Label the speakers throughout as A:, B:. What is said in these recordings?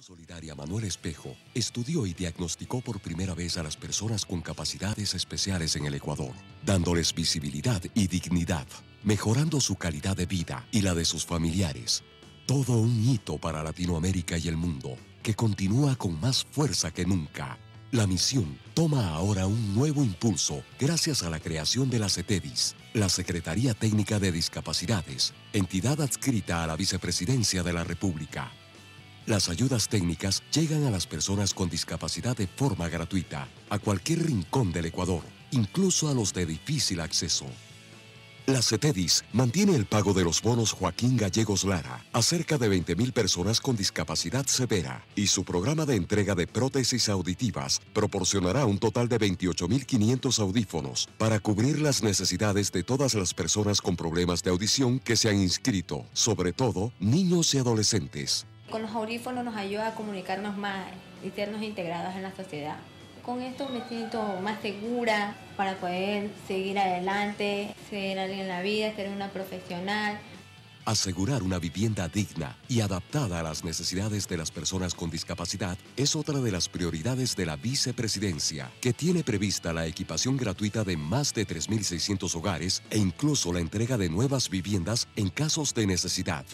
A: Solidaria Manuel Espejo estudió y diagnosticó por primera vez a las personas con capacidades especiales en el Ecuador, dándoles visibilidad y dignidad, mejorando su calidad de vida y la de sus familiares. Todo un hito para Latinoamérica y el mundo, que continúa con más fuerza que nunca. La misión toma ahora un nuevo impulso gracias a la creación de la CETEDIS, la Secretaría Técnica de Discapacidades, entidad adscrita a la Vicepresidencia de la República. Las ayudas técnicas llegan a las personas con discapacidad de forma gratuita, a cualquier rincón del Ecuador, incluso a los de difícil acceso. La CETEDIS mantiene el pago de los bonos Joaquín Gallegos Lara a cerca de 20.000 personas con discapacidad severa y su programa de entrega de prótesis auditivas proporcionará un total de 28.500 audífonos para cubrir las necesidades de todas las personas con problemas de audición que se han inscrito, sobre todo niños y adolescentes.
B: Con los audífonos nos ayuda a comunicarnos más y sernos integrados en la sociedad. Con esto me siento más segura para poder seguir adelante, ser alguien en la vida, ser una profesional.
A: Asegurar una vivienda digna y adaptada a las necesidades de las personas con discapacidad es otra de las prioridades de la Vicepresidencia, que tiene prevista la equipación gratuita de más de 3.600 hogares e incluso la entrega de nuevas viviendas en casos de necesidad.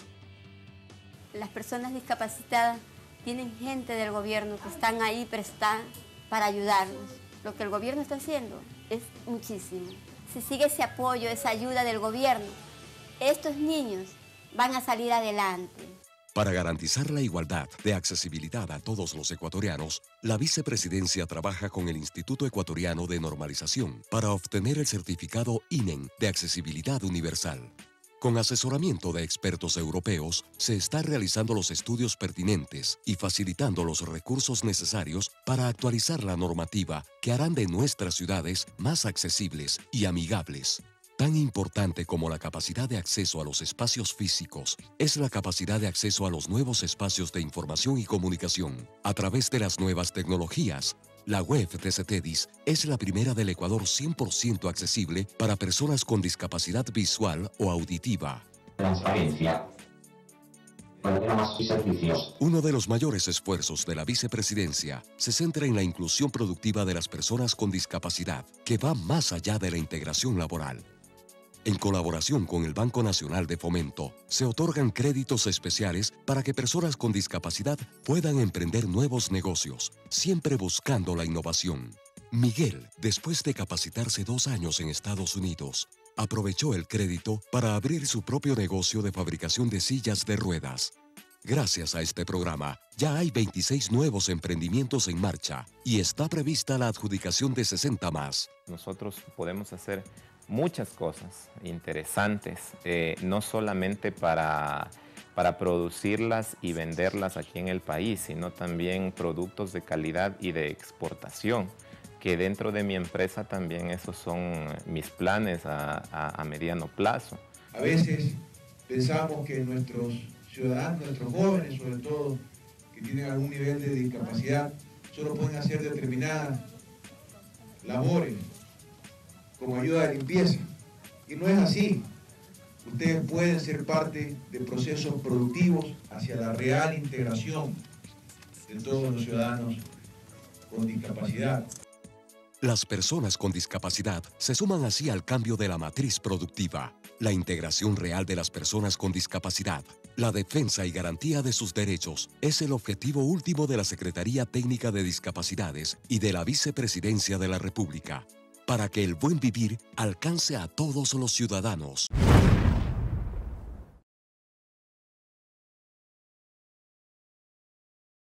C: Las personas discapacitadas tienen gente del gobierno que están ahí prestadas para ayudarnos. Lo que el gobierno está haciendo es muchísimo. Si sigue ese apoyo, esa ayuda del gobierno, estos niños van a salir adelante.
A: Para garantizar la igualdad de accesibilidad a todos los ecuatorianos, la Vicepresidencia trabaja con el Instituto Ecuatoriano de Normalización para obtener el certificado INEN de accesibilidad universal. Con asesoramiento de expertos europeos, se están realizando los estudios pertinentes y facilitando los recursos necesarios para actualizar la normativa que harán de nuestras ciudades más accesibles y amigables. Tan importante como la capacidad de acceso a los espacios físicos es la capacidad de acceso a los nuevos espacios de información y comunicación a través de las nuevas tecnologías. La web de CETEDIS es la primera del Ecuador 100% accesible para personas con discapacidad visual o auditiva.
D: Transparencia. Programas y servicios.
A: Uno de los mayores esfuerzos de la Vicepresidencia se centra en la inclusión productiva de las personas con discapacidad, que va más allá de la integración laboral. En colaboración con el Banco Nacional de Fomento, se otorgan créditos especiales para que personas con discapacidad puedan emprender nuevos negocios, siempre buscando la innovación. Miguel, después de capacitarse 2 años en Estados Unidos, aprovechó el crédito para abrir su propio negocio de fabricación de sillas de ruedas. Gracias a este programa, ya hay 26 nuevos emprendimientos en marcha y está prevista la adjudicación de 60 más.
E: Nosotros podemos hacer muchas cosas interesantes, no solamente para producirlas y venderlas aquí en el país, sino también productos de calidad y de exportación, que dentro de mi empresa también esos son mis planes a mediano plazo.
F: A veces pensamos que nuestros ciudadanos, nuestros jóvenes sobre todo, que tienen algún nivel de discapacidad, solo pueden hacer determinadas labores, como ayuda de limpieza. Y no es así. Ustedes pueden ser parte de procesos productivos hacia la real integración de todos los ciudadanos con discapacidad.
A: Las personas con discapacidad se suman así al cambio de la matriz productiva, la integración real de las personas con discapacidad, la defensa y garantía de sus derechos es el objetivo último de la Secretaría Técnica de Discapacidades y de la Vicepresidencia de la República, para que el buen vivir alcance a todos los ciudadanos.